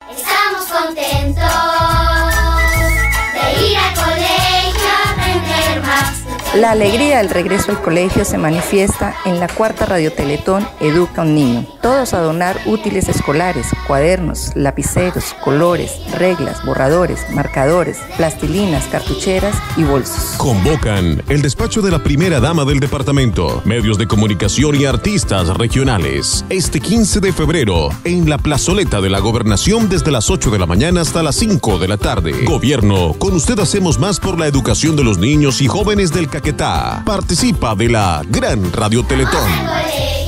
Estamos contentos de ir al colegio a aprender más. La alegría del regreso al colegio se manifiesta en la cuarta radioteletón Educa a un Niño. Todos a donar útiles escolares, cuadernos, lapiceros, colores, reglas, borradores, marcadores, plastilinas, cartucheras y bolsos. Convocan el despacho de la primera dama del departamento, medios de comunicación y artistas regionales. Este 15 de febrero, en la plazoleta de la Gobernación desde las 8 de la mañana hasta las 5 de la tarde. Gobierno, con usted hacemos más por la educación de los niños y jóvenes del Caquetá. Participa de la Gran Radio Teletón.